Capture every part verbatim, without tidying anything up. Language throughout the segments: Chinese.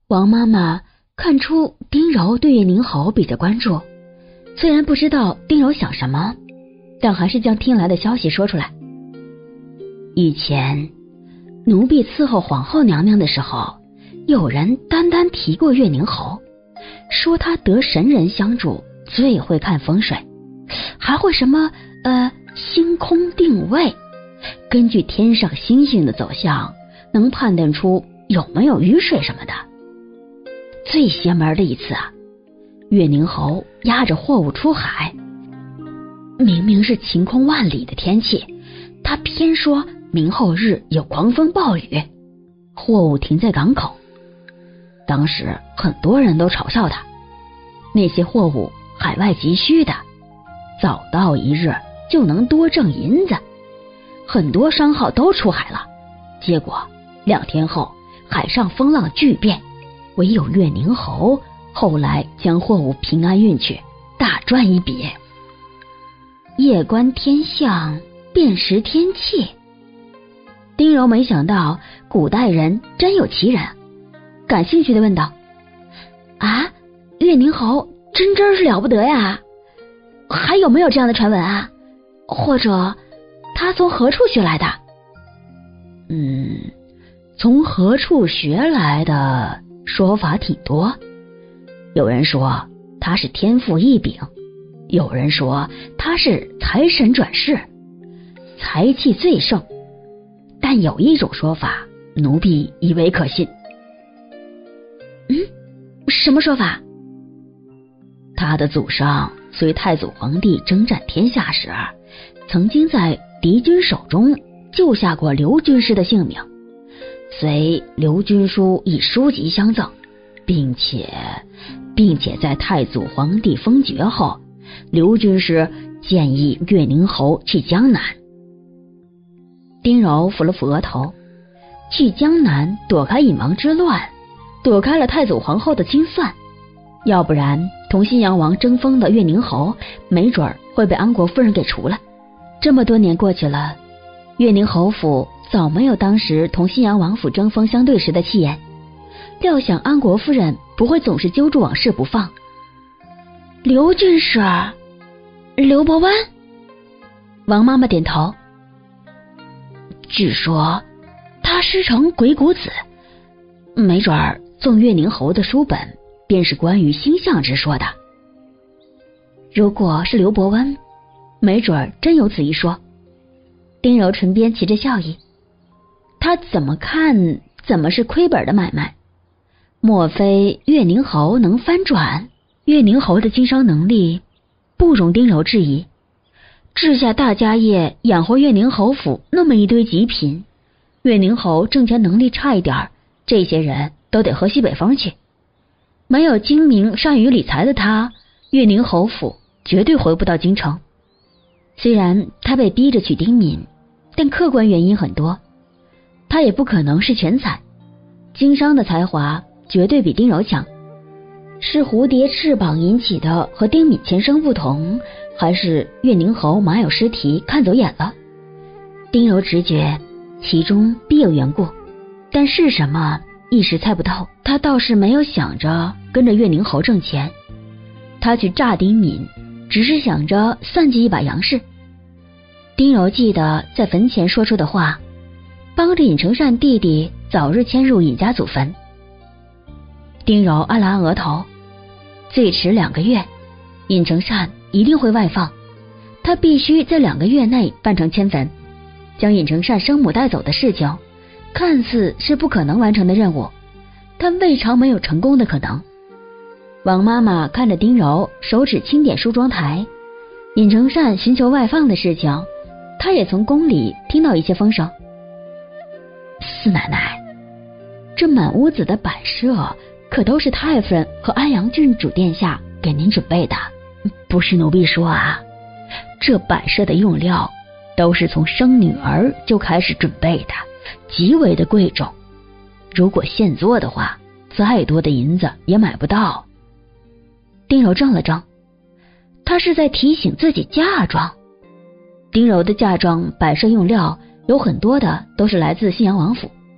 王妈妈看出丁柔对月宁侯比较关注，虽然不知道丁柔想什么，但还是将听来的消息说出来。以前奴婢伺候皇后娘娘的时候，有人单单提过月宁侯，说他得神人相助，最会看风水，还会什么呃星空定位，根据天上星星的走向能判断出有没有雨水什么的。最邪门的一次啊，月宁侯押着货物出海，明明是晴空万里的天气，他偏说明后日有狂风暴雨，货物停在港口。当时很多人都嘲笑他，那些货物海外急需的，早到一日就能多挣银子。很多商号都出海了，结果两天后海上风浪巨变，唯有月宁侯后来将货物平安运去，大赚一笔。夜观天象，辨识天气。丁柔没想到古代人真有奇人，感兴趣地问道：啊，月宁侯真真是了不得呀，还有没有这样的传闻啊？或者他从何处学来的？嗯，从何处学来的说法挺多，有人说他是天赋异禀，有人说他是财神转世，财气最盛，但有一种说法奴婢以为可信。嗯，什么说法？他的祖上随太祖皇帝征战天下时，曾经在敌军手中救下过刘军师的性命，随刘军书以书籍相赠，并且并且在太祖皇帝封爵后，刘军师建议月宁侯去江南。丁柔抚了抚额头，去江南躲开隐王之乱，躲开了太祖皇后的清算，要不然同新阳王争锋的月宁侯没准儿会被安国夫人给除了。这么多年过去了，月宁侯府早没有当时同新阳王府争锋相对时的气焰，料想安国夫人不会总是揪住往事不放。刘军师，刘伯温？王妈妈点头。据说他师承鬼谷子，没准儿赠月宁侯的书本便是关于星象之说的。如果是刘伯温，没准儿真有此一说。丁柔唇边起着笑意，他怎么看怎么是亏本的买卖。莫非月宁侯能翻转？月宁侯的经商能力不容丁柔质疑，治下大家业，养活月宁侯府那么一堆极品，月宁侯挣钱能力差一点，这些人都得喝西北风去。没有精明善于理财的他，月宁侯府绝对回不到京城。虽然他被逼着娶丁敏，但客观原因很多，他也不可能是全才，经商的才华绝对比丁柔强。是蝴蝶翅膀引起的和丁敏前生不同，还是月宁侯马有失蹄看走眼了？丁柔直觉其中必有缘故，但是什么一时猜不透。他倒是没有想着跟着月宁侯挣钱，他去诈丁敏只是想着算计一把杨氏。丁柔记得在坟前说出的话，帮着尹承善弟弟早日迁入尹家祖坟。丁柔按了按额头，最迟两个月尹承善一定会外放，他必须在两个月内办成迁坟。将尹承善生母带走的事情看似是不可能完成的任务，但未尝没有成功的可能。王妈妈看着丁柔手指轻点梳妆台，尹承善寻求外放的事情，她也从宫里听到一些风声。四奶奶，这满屋子的摆设可都是太夫人和安阳郡主殿下给您准备的，不是奴婢说啊，这摆设的用料都是从生女儿就开始准备的，极为的贵重，如果现做的话，再多的银子也买不到。丁柔怔了怔，她是在提醒自己嫁妆。丁柔的嫁妆摆设用料有很多的都是来自信阳王府，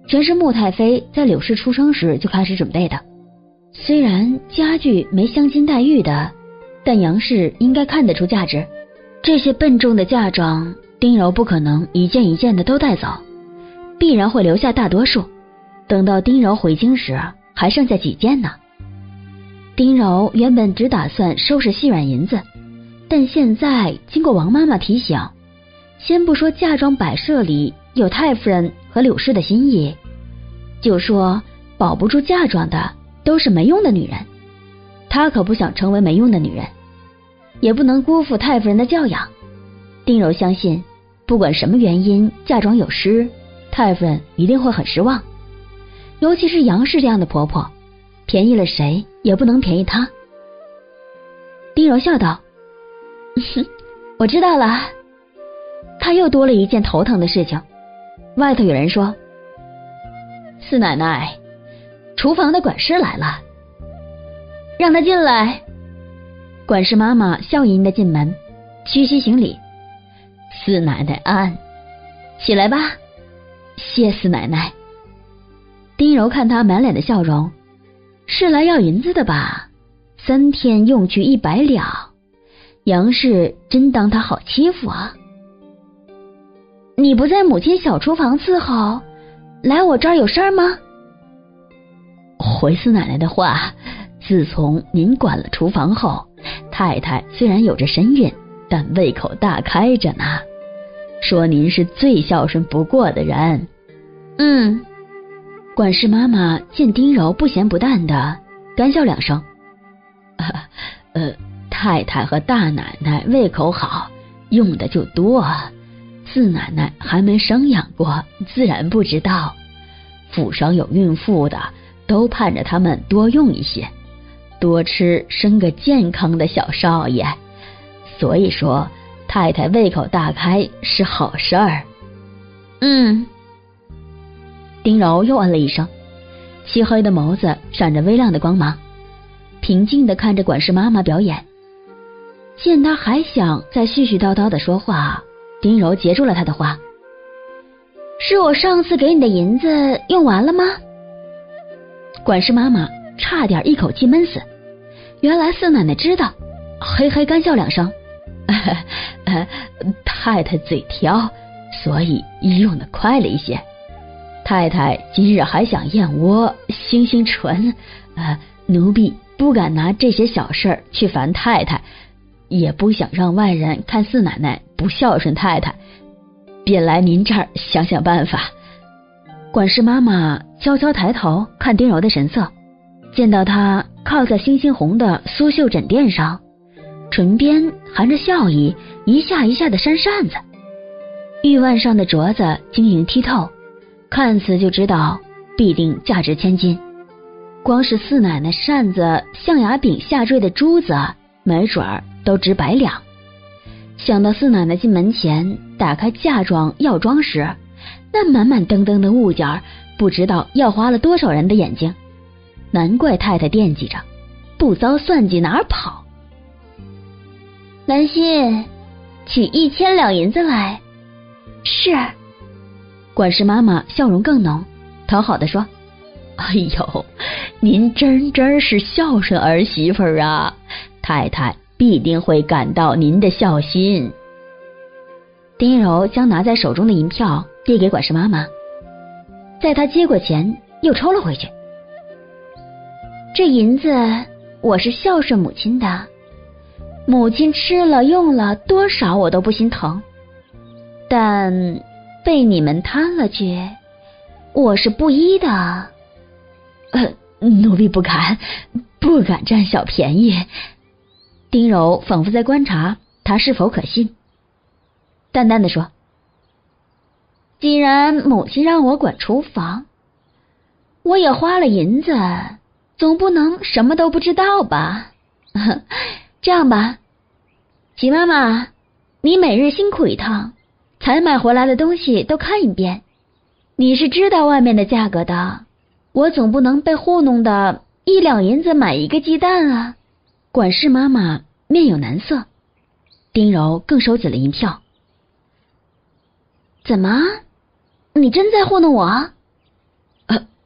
全是穆太妃在柳氏出生时就开始准备的。虽然家具没镶金戴玉的，但杨氏应该看得出价值。这些笨重的嫁妆，丁柔不可能一件一件的都带走，必然会留下大多数。等到丁柔回京时，还剩下几件呢。丁柔原本只打算收拾细软银子，但现在经过王妈妈提醒，先不说嫁妆摆设里有太夫人和柳氏的心意，就说保不住嫁妆的都是没用的女人，她可不想成为没用的女人，也不能辜负太夫人的教养。丁柔相信，不管什么原因嫁妆有失，太夫人一定会很失望，尤其是杨氏这样的婆婆，便宜了谁也不能便宜她。丁柔笑道：我知道了。她又多了一件头疼的事情。外头有人说：四奶奶，厨房的管事来了。让他进来。管事妈妈笑吟吟的进门，屈膝行礼：四奶奶安。起来吧。谢四奶奶。丁柔看她满脸的笑容，是来要银子的吧？三天用去一百两，杨氏真当她好欺负啊。你不在母亲小厨房伺候，来我这儿有事儿吗？回四奶奶的话，自从您管了厨房后，太太虽然有着身孕，但胃口大开着呢，说您是最孝顺不过的人。嗯。管事妈妈见丁柔不咸不淡的，干笑两声。啊、呃，太太和大奶奶胃口好，用的就多，四奶奶还没生养过，自然不知道。府上有孕妇的，都盼着他们多用一些，多吃，生个健康的小少爷。所以说，太太胃口大开是好事儿。嗯。丁柔又嗯了一声，漆黑的眸子闪着微亮的光芒，平静地看着管事妈妈表演。见她还想再絮絮叨叨地说话，丁柔截住了她的话：是我上次给你的银子用完了吗？管事妈妈差点一口气闷死，原来四奶奶知道，嘿嘿干笑两声：呃、太太嘴挑，所以用得快了一些。太太今日还想燕窝、星星唇，呃，奴婢不敢拿这些小事儿去烦太太，也不想让外人看四奶奶不孝顺太太，便来您这儿想想办法。管事妈妈悄悄抬头看丁柔的神色，见到她靠在猩猩红的苏绣枕垫上，唇边含着笑意，一下一下的扇扇子，玉腕上的镯子晶莹剔透，看似就知道必定价值千金。光是四奶奶扇子象牙柄下坠的珠子，没准儿都值百两。想到四奶奶进门前打开嫁妆药妆时，那满满登登的物件，不知道要花了多少人的眼睛。难怪太太惦记着，不遭算计哪儿跑。兰心，取一千两银子来。是。管事妈妈笑容更浓，讨好地说：哎呦，您真真是孝顺儿媳妇儿啊，太太必定会感到您的孝心。丁柔将拿在手中的银票递给管事妈妈，在她接过钱又抽了回去。这银子我是孝顺母亲的，母亲吃了用了多少我都不心疼，但被你们贪了去，我是不依的。呃，奴婢不敢，不敢占小便宜。丁柔仿佛在观察他是否可信，淡淡的说：既然母亲让我管厨房，我也花了银子，总不能什么都不知道吧。这样吧，齐妈妈，你每日辛苦一趟，才买回来的东西都看一遍，你是知道外面的价格的，我总不能被糊弄的一两银子买一个鸡蛋啊。管事妈妈面有难色，丁柔更收紧了银票。怎么，你真在糊弄我？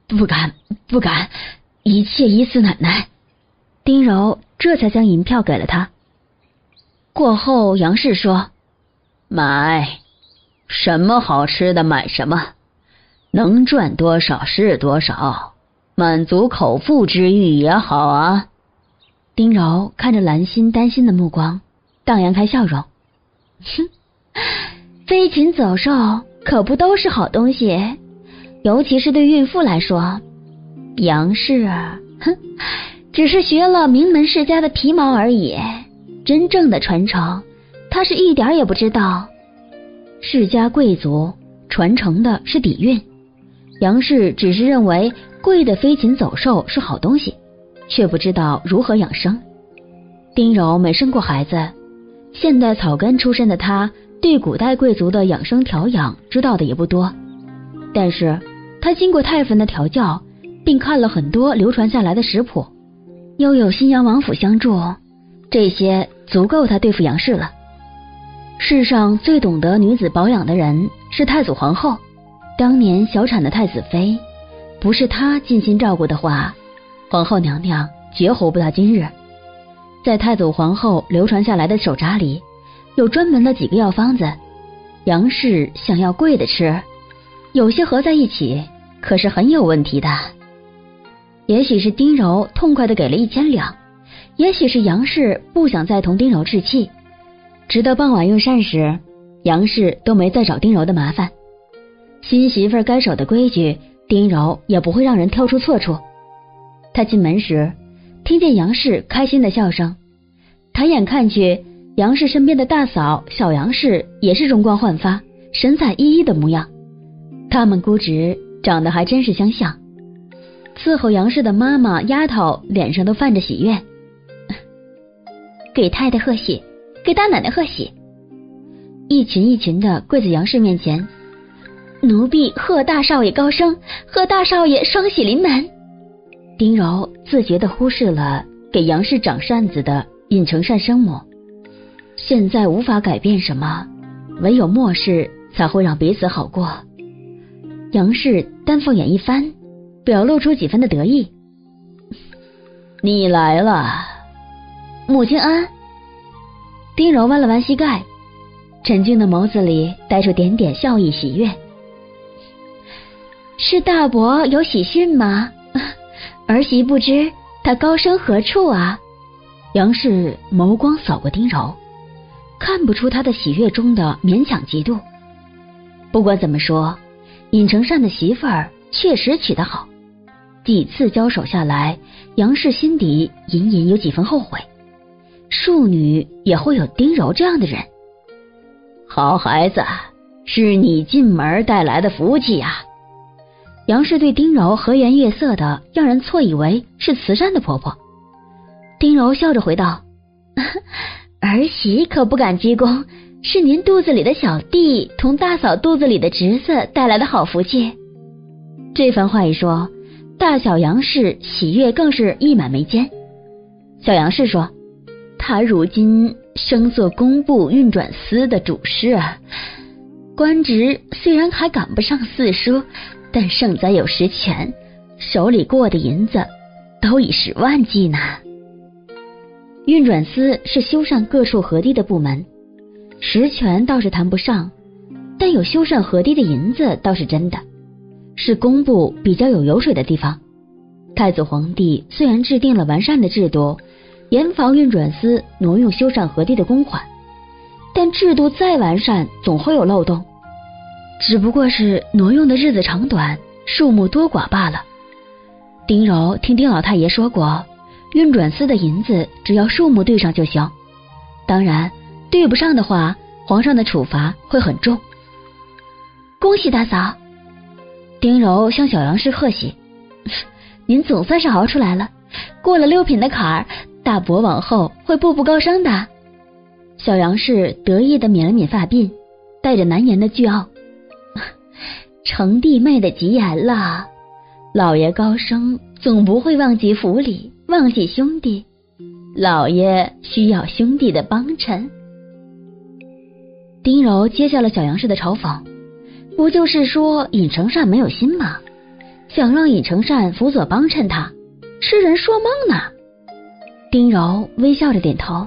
不敢不敢，一切依四奶奶。丁柔这才将银票给了他。过后杨氏说，买什么好吃的买什么，能赚多少是多少，满足口腹之欲也好啊。丁柔看着兰心担心的目光，荡漾开笑容，哼，飞禽走兽可不都是好东西，尤其是对孕妇来说。杨氏啊，哼，只是学了名门世家的皮毛而已，真正的传承他是一点也不知道。世家贵族传承的是底蕴，杨氏只是认为贵的飞禽走兽是好东西，却不知道如何养生。丁柔没生过孩子，现代草根出身的她对古代贵族的养生调养知道的也不多，但是她经过太傅的调教，并看了很多流传下来的食谱，又有新阳王府相助，这些足够她对付杨氏了。世上最懂得女子保养的人是太祖皇后，当年小产的太子妃，不是她尽心照顾的话，皇后娘娘绝活不到今日。在太祖皇后流传下来的手札里，有专门的几个药方子，杨氏想要贵的吃，有些合在一起可是很有问题的。也许是丁柔痛快地给了一千两，也许是杨氏不想再同丁柔置气，直到傍晚用膳时，杨氏都没再找丁柔的麻烦。新媳妇该守的规矩，丁柔也不会让人挑出错处。他进门时听见杨氏开心的笑声，抬眼看去，杨氏身边的大嫂小杨氏也是容光焕发，神采奕奕的模样，他们估值长得还真是相像。伺候杨氏的妈妈丫头脸上都泛着喜悦，给太太贺喜，给大奶奶贺喜。一群一群的跪在杨氏面前，奴婢贺大少爷高升，贺大少爷双喜临门。丁柔自觉地忽视了给杨氏长扇子的尹承善生母，现在无法改变什么，唯有漠视才会让彼此好过。杨氏丹凤眼一翻，表露出几分的得意。你来了，母亲安。丁柔弯了弯膝盖，沉静的眸子里带出点点笑意喜悦。是大伯有喜讯吗？儿媳不知他高升何处啊？杨氏眸光扫过丁柔，看不出他的喜悦中的勉强嫉妒。不管怎么说，尹承善的媳妇儿确实娶得好，几次交手下来，杨氏心底隐隐有几分后悔，庶女也会有丁柔这样的人。好孩子，是你进门带来的福气呀、啊！杨氏对丁柔和颜悦色的，让人错以为是慈善的婆婆。丁柔笑着回道：儿媳可不敢居功，是您肚子里的小弟同大嫂肚子里的侄子带来的好福气。这番话一说，大小杨氏喜悦更是溢满眉间。小杨氏说，他如今升做工部运转司的主事啊，官职虽然还赶不上四叔，但胜在有实权，手里过的银子都以十万计呢。运转司是修缮各处河堤的部门，实权倒是谈不上，但有修缮河堤的银子倒是真的，是工部比较有油水的地方。太祖皇帝虽然制定了完善的制度，严防运转司挪用修缮河堤的公款，但制度再完善总会有漏洞，只不过是挪用的日子长短，数目多寡罢了。丁柔听丁老太爷说过，运转司的银子只要数目对上就行，当然对不上的话，皇上的处罚会很重。恭喜大嫂！丁柔向小杨氏贺喜，您总算是熬出来了，过了六品的坎儿，大伯往后会步步高升的。小杨氏得意地抿了抿发鬓，带着难言的倨傲，成弟妹的吉言了，老爷高升总不会忘记府里，忘记兄弟，老爷需要兄弟的帮衬。丁柔接下了小杨氏的嘲讽，不就是说尹承善没有心吗？ 想让尹成善辅佐帮衬他，痴人说梦呢。丁柔微笑着点头，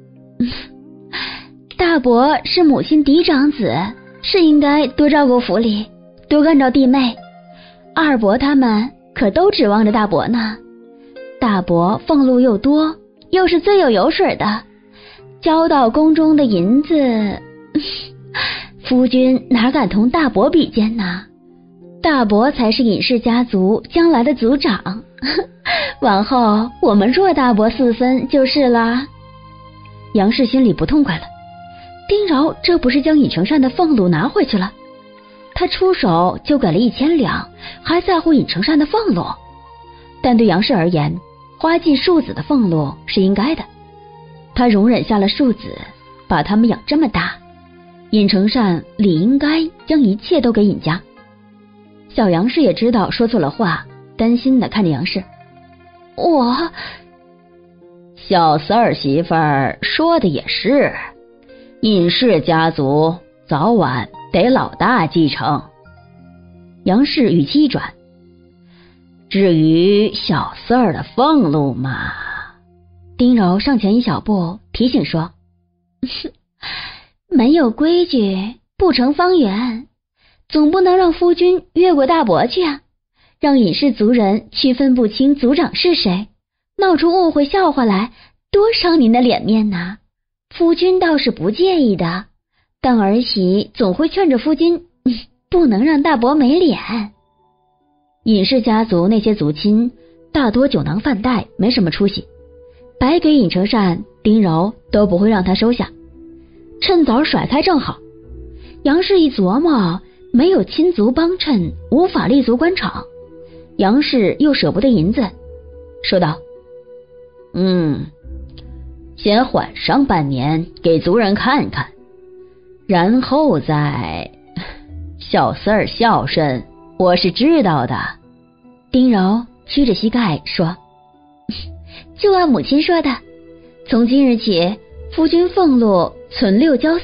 大伯是母亲嫡长子，是应该多照顾府里，多关照弟妹。二伯他们可都指望着大伯呢。大伯俸禄又多，又是最有油水的，交到宫中的银子，夫君哪敢同大伯比肩呢？大伯才是尹氏家族将来的族长，往后我们若大伯四分就是啦。杨氏心里不痛快了，丁柔这不是将尹成善的俸禄拿回去了？他出手就给了一千两，还在乎尹成善的俸禄？但对杨氏而言，花尽庶子的俸禄是应该的，他容忍下了庶子，把他们养这么大，尹成善理应该将一切都给尹家。小杨氏也知道说错了话，担心的看着杨氏，我小四儿媳妇儿说的也是，尹氏家族早晚得老大继承。 杨氏语气一转， 至于小四儿的俸禄嘛， 丁柔上前一小步提醒说，门有规矩不成方圆，总不能让夫君越过大伯去啊，让尹氏族人区分不清族长是谁，闹出误会笑话来，多伤您的脸面呐。夫君倒是不介意的，但儿媳总会劝着夫君，不能让大伯没脸。尹氏家族那些族亲大多酒囊饭袋，没什么出息，白给尹成善、丁柔都不会让他收下，趁早甩开正好。杨氏一琢磨，没有亲族帮衬，无法立足官场，杨氏又舍不得银子，说道， 嗯，先缓上半年给族人看看，然后再小四儿孝顺我是知道的。 丁柔屈着膝盖说，就按母亲说的，从今日起夫君俸禄存六交四。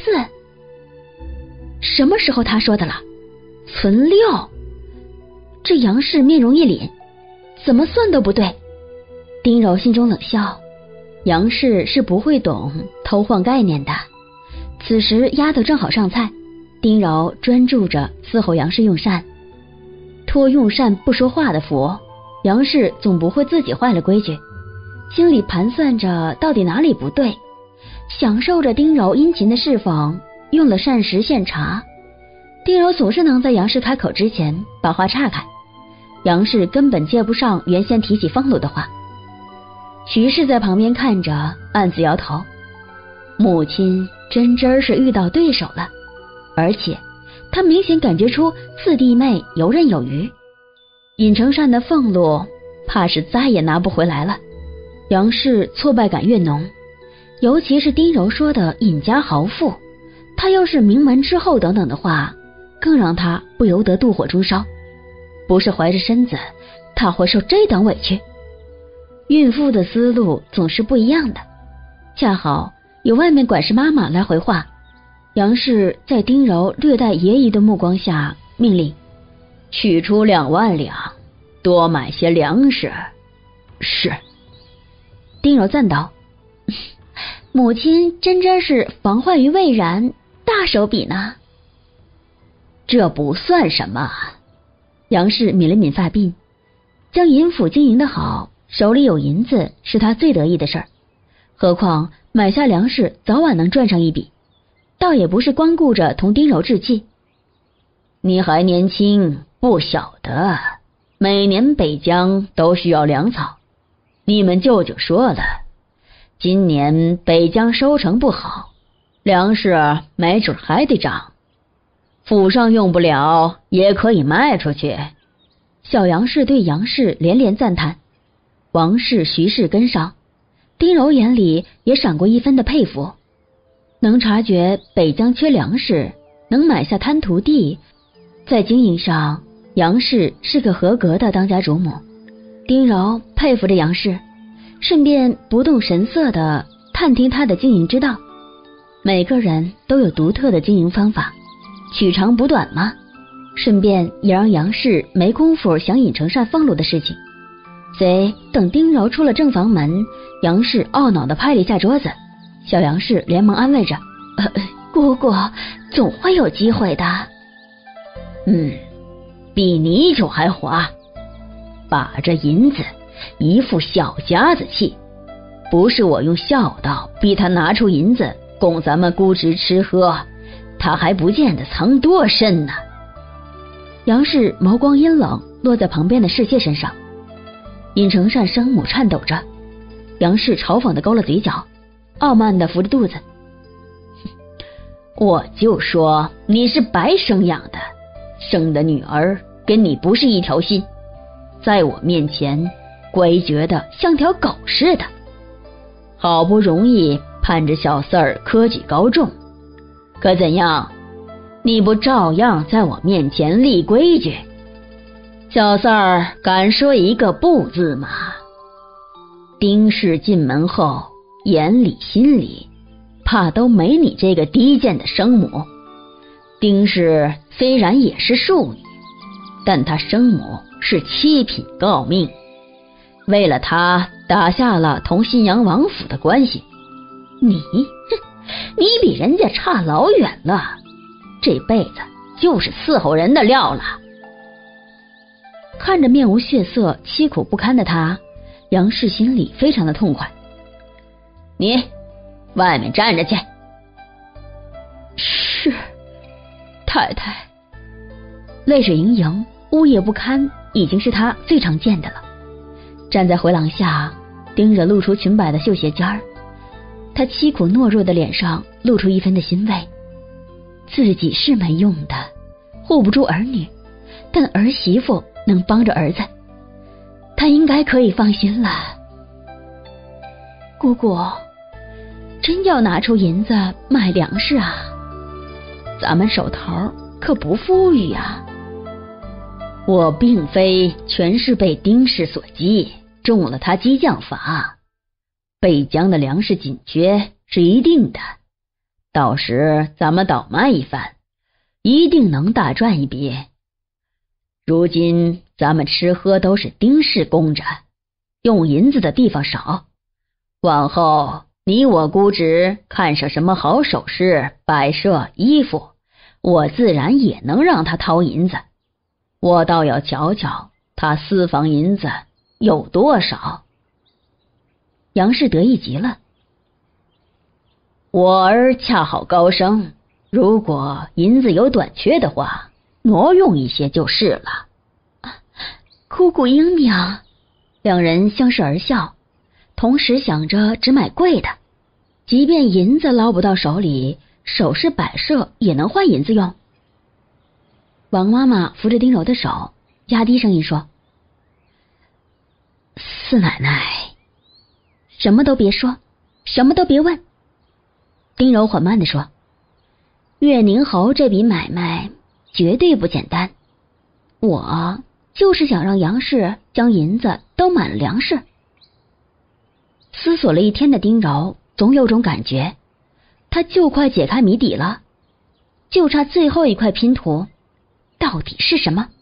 什么时候他说的了？存六？这杨氏面容一凛，怎么算都不对。丁柔心中冷笑，杨氏是不会懂偷换概念的。此时丫头正好上菜，丁柔专注着伺候杨氏用膳，托用膳不说话的福，杨氏总不会自己坏了规矩，心里盘算着到底哪里不对，享受着丁柔殷勤的侍奉，用了膳食献茶。丁柔总是能在杨氏开口之前把话岔开，杨氏根本接不上原先提起俸禄的话。徐氏在旁边看着，暗自摇头，母亲真真是遇到对手了，而且他明显感觉出四弟妹游刃有余，尹成善的俸禄怕是再也拿不回来了。杨氏挫败感越浓，尤其是丁柔说的尹家豪富，他又是名门之后等等的话，更让他不由得妒火中烧。不是怀着身子，他会受这等委屈。孕妇的思路总是不一样的，恰好有外面管事妈妈来回话，杨氏在丁柔略带揶揄的目光下命令， 取出两万两，多买些粮食。 是。丁柔赞道，母亲真真是防患于未然，大手笔呢。 这不算什么。 杨氏抿了抿发鬓，将银府经营的好，手里有银子是他最得意的事儿，何况买下粮食早晚能赚上一笔，倒也不是光顾着同丁柔置气。 你还年轻，不晓得每年北疆都需要粮草，你们舅舅说了，今年北疆收成不好，粮食没准还得涨，府上用不了也可以卖出去。 小杨氏对杨氏连连赞叹，王氏、徐氏跟上，丁柔眼里也闪过一分的佩服。能察觉北疆缺粮食，能买下滩涂地，在经营上杨氏是个合格的当家主母。丁柔佩服着杨氏，顺便不动神色地探听他的经营之道。每个人都有独特的经营方法，取长补短嘛。 顺便也让杨氏没工夫想尹承善俸禄的事情。虽等丁柔出了正房门，杨氏懊恼地拍了一下桌子，小杨氏连忙安慰着：“呃，姑姑总会有机会的。” 嗯，比泥鳅还滑，把这银子一副小家子气，不是我用孝道逼他拿出银子供咱们姑侄吃喝，他还不见得藏多深呢。 杨氏眸光阴冷，落在旁边的侍妾身上。尹承善生母颤抖着，杨氏嘲讽地勾了嘴角，傲慢地扶着肚子：“ 我就说你是白生养的，生的女儿跟你不是一条心，在我面前乖觉得像条狗似的。好不容易盼着小四儿科举高中，可怎样？你不照样在我面前立规矩？小四儿敢说一个不字吗？”丁氏进门后，眼里心里怕都没你这个低贱的生母。丁氏虽然也是庶女，但她生母是七品诰命，为了她打下了同信阳王府的关系。你，你比人家差老远了，这辈子就是伺候人的料了。 看着面无血色、凄苦不堪的他，杨氏心里非常的痛快。 你，外面站着去。 是，太太。泪水盈盈，呜咽不堪，已经是他最常见的了。站在回廊下，盯着露出裙摆的绣鞋尖儿，他凄苦懦弱的脸上露出一分的欣慰。自己是没用的，护不住儿女，但儿媳妇能帮着儿子，他应该可以放心了。姑姑，真要拿出银子买粮食啊？咱们手头可不富裕啊。 我并非全是被丁氏所激，中了他激将法。北疆的粮食紧缺是一定的，到时咱们倒卖一番，一定能大赚一笔。如今咱们吃喝都是丁氏供着，用银子的地方少，往后你我姑侄看上什么好首饰、摆设、衣服，我自然也能让他掏银子。我倒要瞧瞧他私房银子有多少。 杨氏得意极了。 我儿恰好高升，如果银子有短缺的话，挪用一些就是了。 姑姑英明。两人相视而笑，同时想着只买贵的，即便银子捞不到手里，首饰摆设也能换银子用。王妈妈扶着丁柔的手，压低声音说：“四奶奶，什么都别说，什么都别问。”丁柔缓慢地说：“岳宁侯这笔买卖绝对不简单，我就是想让杨氏将银子都买了粮食。”思索了一天的丁柔总有种感觉，他就快解开谜底了，就差最后一块拼图，到底是什么？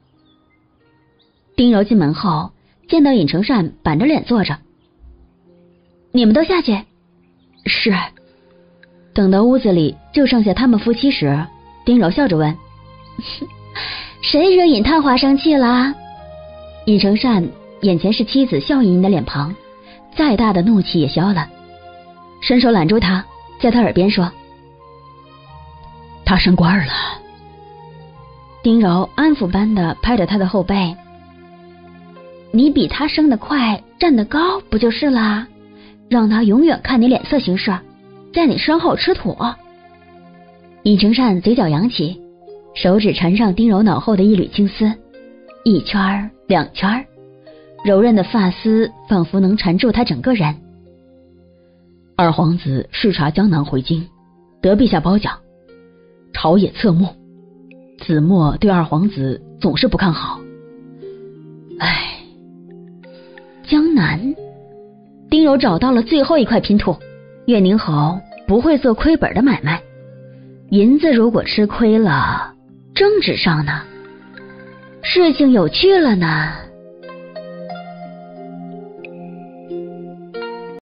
丁柔进门后，见到尹承善板着脸坐着。你们都下去。是。等到屋子里就剩下他们夫妻时，丁柔笑着问：“谁惹尹探花生气了？”尹承善眼前是妻子笑盈盈的脸庞，再大的怒气也消了，伸手揽住他，在他耳边说：“他升官了。”丁柔安抚般的拍着他的后背：“你比他升得快，站得高，不就是啦？让他永远看你脸色行事，在你身后吃土。”尹承善嘴角扬起，手指缠上丁柔脑后的一缕青丝，一圈两圈，柔韧的发丝仿佛能缠住他整个人。二皇子视察江南回京，得陛下褒奖，朝野侧目。子墨对二皇子总是不看好。唉，江南，丁柔找到了最后一块拼图。岳宁侯不会做亏本的买卖，银子如果吃亏了， 政治上呢？事情有趣了呢。